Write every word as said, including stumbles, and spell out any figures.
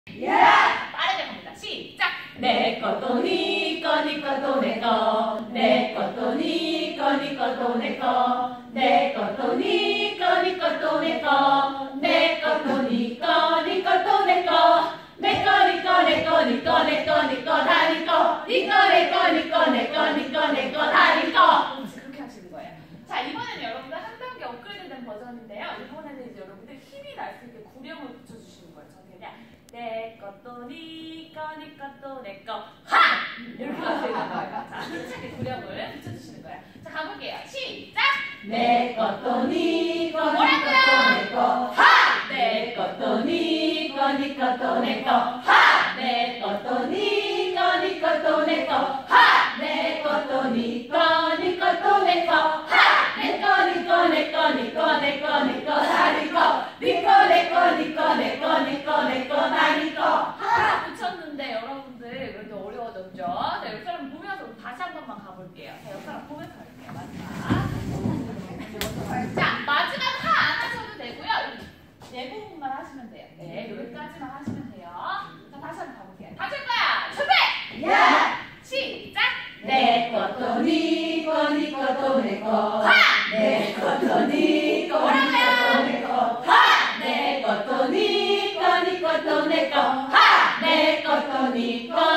예! 빠르게 갑니다. 시작! 내 것도 니 거, 니 것도 내 거. 내 것도 니 거, 니 것도 내 거. 내 것도 니 거, 니 것도 내 거. 내 것도 니 거, 니 것도 내 거. 내 거, 니 거, 내 거, 니 거, 내 거, 니 거, 다 니 거. 니 거, 내 거, 니 거, 내 거, 니 거, 내 거, 다 니 거. 그렇게 하시는 거예요. 자, 이번에는 여러분들 한 단계 업그레이드된 버전인데요. 이번에는 이제 여러분들 힘이 날 수 있게 구령을 붙여주시는 거예요. 저는 그냥 내 것도 니 거, 니 것도 내 거, 하! 이렇게 하시는 거예요. 자, 힘차게 구령을 붙여주시는 거예요. 자, 가볼게요. 시작! 내 것도 니 거, 니 것도 내 거, 하! 내 것도 니 거, 니 것도 내 거, 하! 내 것도 니 거, 니 것도 내 거, 하! 내 것도 니 거, 니 것도 내 거, 하! 내 거, 니 거, 내 거, 니 거, 내 거, 니 거, 다 니 거, 니 거, 내 거, 니 거, 내 거, 니 거, 내 거, 다 니 거. 하! 붙였는데 여러분들 그래도 어려워졌죠? 자, 옆 사람 보면서 다시 한 번만 가볼게요. 자, 옆 사람 보면서 할게요. 마지막. 자, 마지막 하 안 하셔도 되고요. 네 부분만 하시면 돼요. 네, 여기까지만 하시면 돼요. 자, 다시 한번 가볼게요. 다칠 거야. 준비! 예! 시작! 내 것도 니 거, 니 것도 내 거. 하! 내 것도 니 거, 니 것도 내 거. 하! 내 것도 니 거, 니 것도 내 거. 하! 내 것도 니 거,